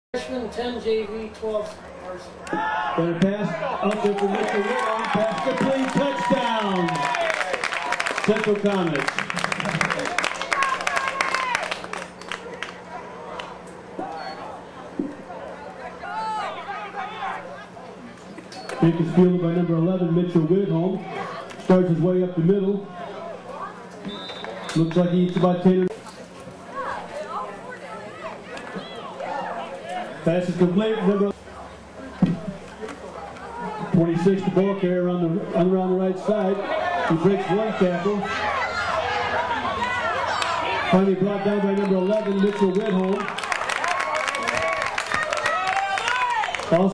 Freshman, 10 JV, 12 varsity. Got a pass up there for Mitch Widholm. Pass complete. Touchdown. Central Comets. Kick is fielded by number 11, Mitch Widholm. Starts his way up the middle. Looks like he eats about 10. Pass is complete. Number 26, the ball carrier around the right side. He breaks one tackle. Finally brought down by number 11, Mitch Widholm.